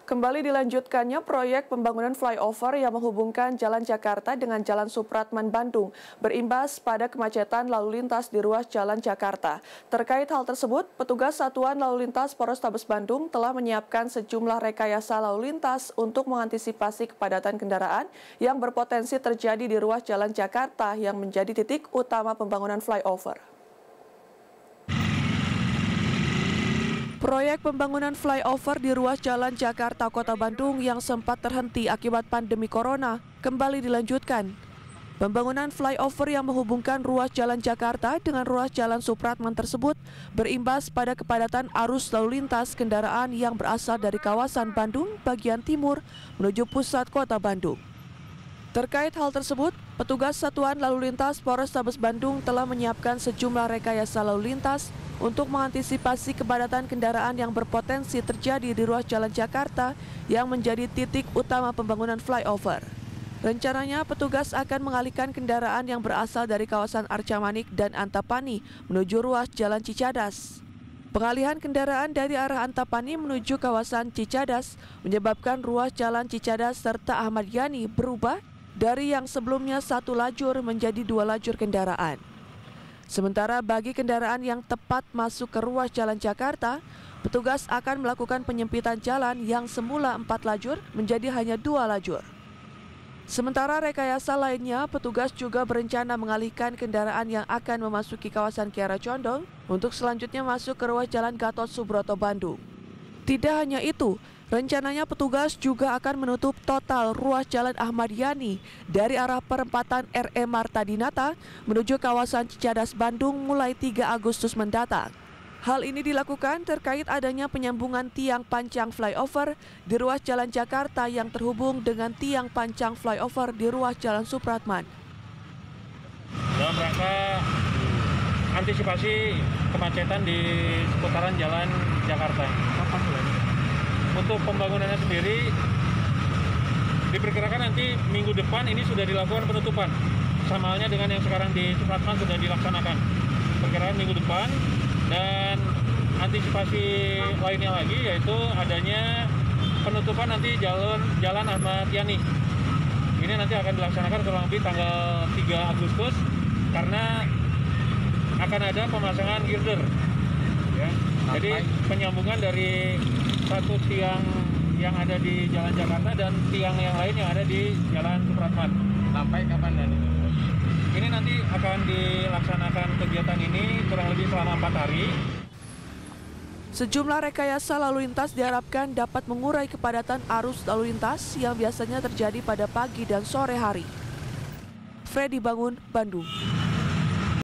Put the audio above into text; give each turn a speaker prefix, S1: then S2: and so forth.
S1: Kembali dilanjutkannya proyek pembangunan flyover yang menghubungkan Jalan Jakarta dengan Jalan Supratman Bandung berimbas pada kemacetan lalu lintas di ruas Jalan Jakarta. Terkait hal tersebut, petugas Satuan Lalu Lintas Polrestabes Bandung telah menyiapkan sejumlah rekayasa lalu lintas untuk mengantisipasi kepadatan kendaraan yang berpotensi terjadi di ruas Jalan Jakarta yang menjadi titik utama pembangunan flyover. Proyek pembangunan flyover di ruas Jalan Jakarta Kota Bandung yang sempat terhenti akibat pandemi corona kembali dilanjutkan. Pembangunan flyover yang menghubungkan ruas Jalan Jakarta dengan ruas Jalan Supratman tersebut berimbas pada kepadatan arus lalu lintas kendaraan yang berasal dari kawasan Bandung bagian timur menuju pusat kota Bandung. Terkait hal tersebut, petugas Satuan Lalu Lintas Polrestabes Bandung telah menyiapkan sejumlah rekayasa lalu lintas untuk mengantisipasi kepadatan kendaraan yang berpotensi terjadi di ruas Jalan Jakarta yang menjadi titik utama pembangunan flyover. Rencananya, petugas akan mengalihkan kendaraan yang berasal dari kawasan Arca Manik dan Antapani menuju ruas Jalan Cicadas. Pengalihan kendaraan dari arah Antapani menuju kawasan Cicadas menyebabkan ruas Jalan Cicadas serta Ahmad Yani berubah dari yang sebelumnya satu lajur menjadi dua lajur kendaraan. Sementara bagi kendaraan yang tepat masuk ke ruas Jalan Jakarta, petugas akan melakukan penyempitan jalan yang semula 4 lajur menjadi hanya 2 lajur. Sementara rekayasa lainnya, petugas juga berencana mengalihkan kendaraan yang akan memasuki kawasan Kiara Condong untuk selanjutnya masuk ke ruas Jalan Gatot Subroto Bandung. Tidak hanya itu, rencananya petugas juga akan menutup total ruas Jalan Ahmad Yani dari arah perempatan RE Marta Dinata menuju kawasan Cicadas Bandung mulai 3 Agustus mendatang. Hal ini dilakukan terkait adanya penyambungan tiang pancang flyover di ruas Jalan Jakarta yang terhubung dengan tiang pancang flyover di ruas Jalan Supratman.
S2: Dalam rangka antisipasi kemacetan di seputaran Jalan Jakarta. Kapan mulai? Untuk pembangunannya sendiri diperkirakan nanti minggu depan ini sudah dilakukan penutupan. Sama halnya dengan yang sekarang di Supratman sudah dilaksanakan. Perkiraan minggu depan, dan antisipasi lainnya lagi yaitu adanya penutupan nanti Jalan Ahmad Yani. Ini nanti akan dilaksanakan kurang lebih tanggal 3 Agustus karena akan ada pemasangan girder. Ya. Jadi penyambungan dari satu tiang yang ada di Jalan Jakarta dan tiang yang lain yang ada di Jalan Supratman. Sampai kapan dan itu? Ini nanti akan dilaksanakan kegiatan ini kurang lebih selama 4 hari.
S1: Sejumlah rekayasa lalu lintas diharapkan dapat mengurai kepadatan arus lalu lintas yang biasanya terjadi pada pagi dan sore hari. Freddy Bangun, Bandung.